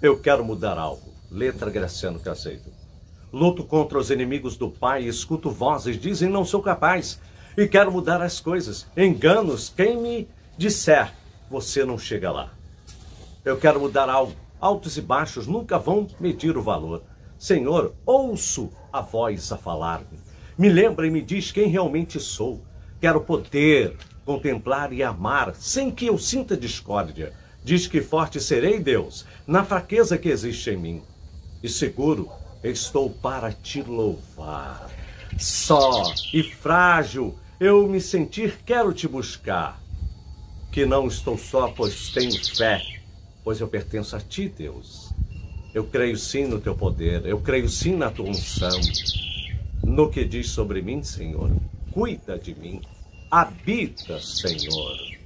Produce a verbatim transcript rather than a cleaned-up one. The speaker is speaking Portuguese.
Eu quero mudar algo. Letra Graciano Caseiro. Luto contra os inimigos do Pai, escuto vozes, dizem não sou capaz. E quero mudar as coisas. Enganos, quem me disser, você não chega lá. Eu quero mudar algo. Altos e baixos nunca vão medir o valor. Senhor, ouço a voz a falar-me. Me lembra e me diz quem realmente sou. Quero poder, contemplar e amar, sem que eu sinta discórdia. Diz que forte serei, Deus, na fraqueza que existe em mim. E seguro, estou para te louvar. Só e frágil eu me sentir, quero te buscar. Que não estou só, pois tenho fé, pois eu pertenço a ti, Deus. Eu creio sim no teu poder, eu creio sim na tua unção. No que diz sobre mim, Senhor, cuida de mim, habita, Senhor.